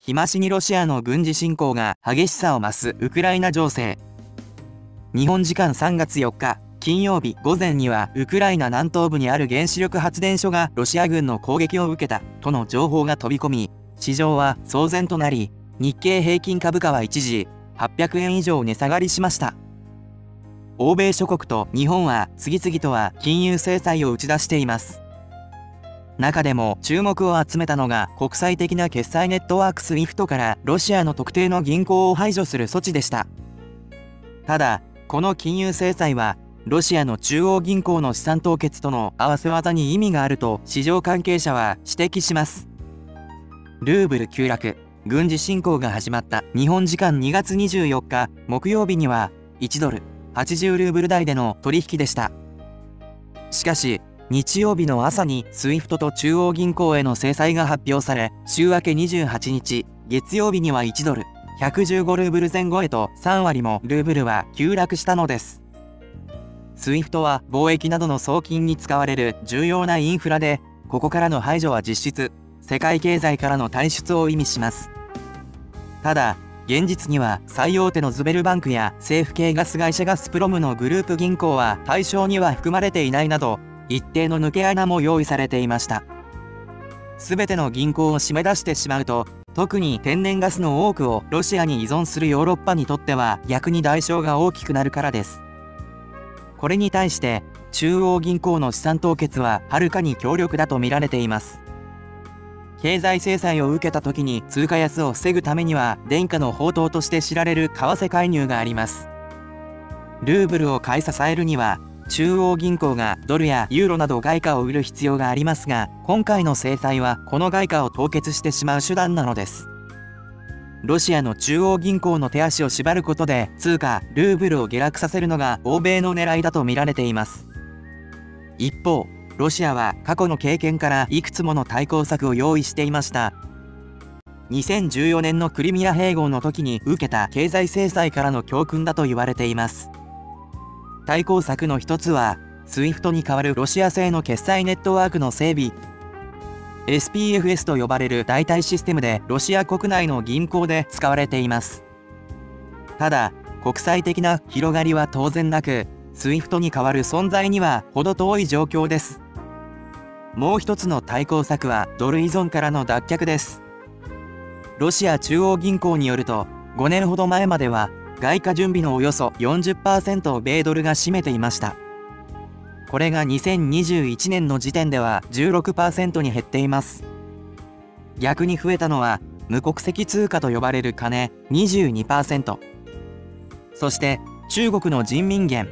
日増しにロシアの軍事侵攻が激しさを増すウクライナ情勢。日本時間3月4日金曜日午前にはウクライナ南東部にある原子力発電所がロシア軍の攻撃を受けたとの情報が飛び込み、市場は騒然となり、日経平均株価は一時800円以上値下がりしました。欧米諸国と日本は次々と金融制裁を打ち出しています。中でも注目を集めたのが国際的な決済ネットワーク SWIFT からロシアの特定の銀行を排除する措置でした。ただ、この金融制裁はロシアの中央銀行の資産凍結との合わせ技に意味があると市場関係者は指摘します。ルーブル急落、軍事侵攻が始まった日本時間2月24日木曜日には1ドル80ルーブル台での取引でした。しかし、日曜日の朝に SWIFT と中央銀行への制裁が発表され、週明け28日月曜日には1ドル115ルーブル前後へと3割もルーブルは急落したのです。SWIFT は貿易などの送金に使われる重要なインフラで、ここからの排除は実質世界経済からの退出を意味します。ただ、現実には最大手のズベルバンクや政府系ガス会社ガスプロムのグループ銀行は対象には含まれていないなど、一定の抜け穴も用意されていました。すべての銀行を締め出してしまうと、特に天然ガスの多くをロシアに依存するヨーロッパにとっては逆に代償が大きくなるからです。これに対して中央銀行の資産凍結ははるかに強力だと見られています。経済制裁を受けた時に通貨安を防ぐためには伝家の宝刀として知られる為替介入があります。ルーブルを買い支えるには中央銀行がドルやユーロなど外貨を売る必要がありますが、今回の制裁はこの外貨を凍結してしまう手段なのです。ロシアの中央銀行の手足を縛ることで通貨ルーブルを下落させるのが欧米の狙いだと見られています。一方、ロシアは過去の経験からいくつもの対抗策を用意していました。2014年のクリミア併合の時に受けた経済制裁からの教訓だと言われています。対抗策の一つは SWIFT に代わるロシア製の決済ネットワークの整備。SPFS と呼ばれる代替システムでロシア国内の銀行で使われています。ただ、国際的な広がりは当然なく、SWIFT に代わる存在には程遠い状況です。もう一つの対抗策はドル依存からの脱却です。ロシア中央銀行によると、5年ほど前までは外貨準備のおよそ 40% を米ドルが占めていました。これが2021年の時点では 16% に減っています。逆に増えたのは無国籍通貨と呼ばれる金 22%。そして中国の人民元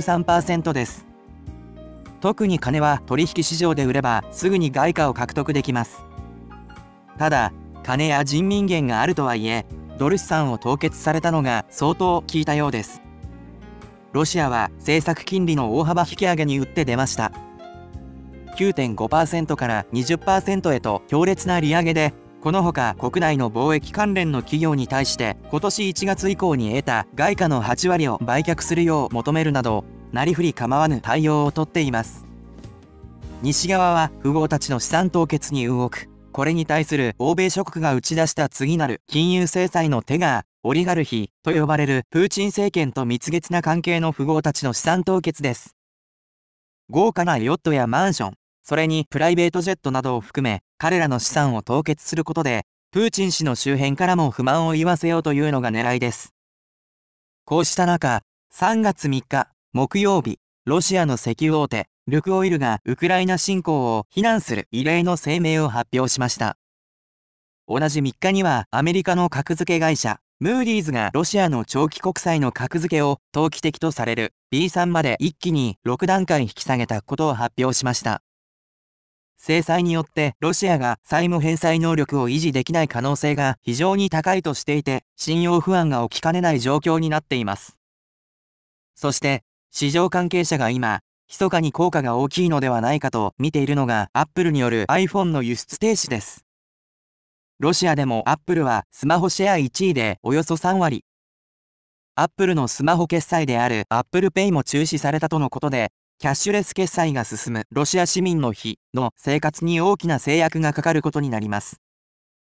13% です。特に金は取引市場で売ればすぐに外貨を獲得できます。ただ、金や人民元があるとはいえ、ドル資産を凍結されたのが相当効いたようです。ロシアは政策金利の大幅引き上げに打って出ました。9.5% から 20% へと強烈な利上げで、このほか国内の貿易関連の企業に対して今年1月以降に得た外貨の8割を売却するよう求めるなど、なりふり構わぬ対応をとっています。西側は富豪たちの資産凍結に動く。これに対する欧米諸国が打ち出した次なる金融制裁の手が、オリガルヒと呼ばれるプーチン政権と蜜月な関係の富豪たちの資産凍結です。豪華なヨットやマンション、それにプライベートジェットなどを含め、彼らの資産を凍結することで、プーチン氏の周辺からも不満を言わせようというのが狙いです。こうした中、3月3日、木曜日、ロシアの石油大手、ルクオイルがウクライナ侵攻を非難する異例の声明を発表しました。同じ3日にはアメリカの格付け会社、ムーディーズがロシアの長期国債の格付けを投機的とされる B3 まで一気に6段階引き下げたことを発表しました。制裁によってロシアが債務返済能力を維持できない可能性が非常に高いとしていて、信用不安が起きかねない状況になっています。そして、市場関係者が今、密かに効果が大きいのではないかと見ているのが Apple による iPhone の輸出停止です。ロシアでも Apple はスマホシェア1位でおよそ3割。Apple のスマホ決済である Apple Pay も中止されたとのことで、キャッシュレス決済が進むロシア市民の日の生活に大きな制約がかかることになります。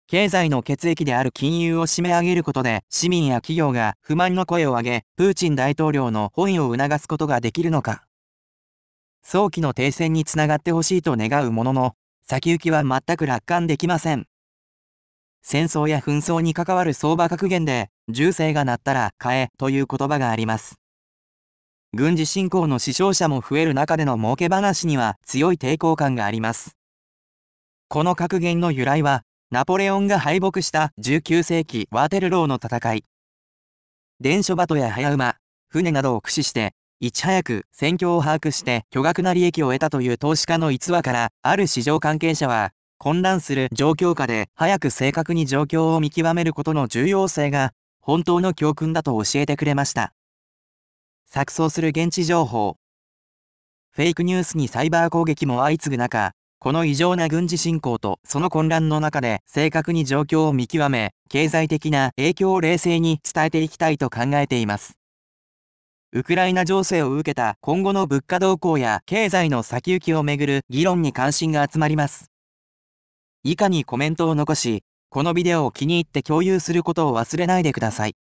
経済の血液である金融を締め上げることで市民や企業が不満の声を上げ、プーチン大統領の本意を促すことができるのか。早期の停戦につながってほしいと願うものの、先行きは全く楽観できません。戦争や紛争に関わる相場格言で、銃声が鳴ったら買えという言葉があります。軍事侵攻の死傷者も増える中での儲け話には強い抵抗感があります。この格言の由来は、ナポレオンが敗北した19世紀ワーテルローの戦い。伝書鳩や早馬、船などを駆使して、いち早く戦況を把握して巨額な利益を得たという投資家の逸話から、ある市場関係者は、混乱する状況下で早く正確に状況を見極めることの重要性が、本当の教訓だと教えてくれました。錯綜する現地情報。フェイクニュースにサイバー攻撃も相次ぐ中、この異常な軍事侵攻とその混乱の中で正確に状況を見極め、経済的な影響を冷静に伝えていきたいと考えています。ウクライナ情勢を受けた今後の物価動向や経済の先行きをめぐる議論に関心が集まります。以下にコメントを残し、このビデオを気に入って共有することを忘れないでください。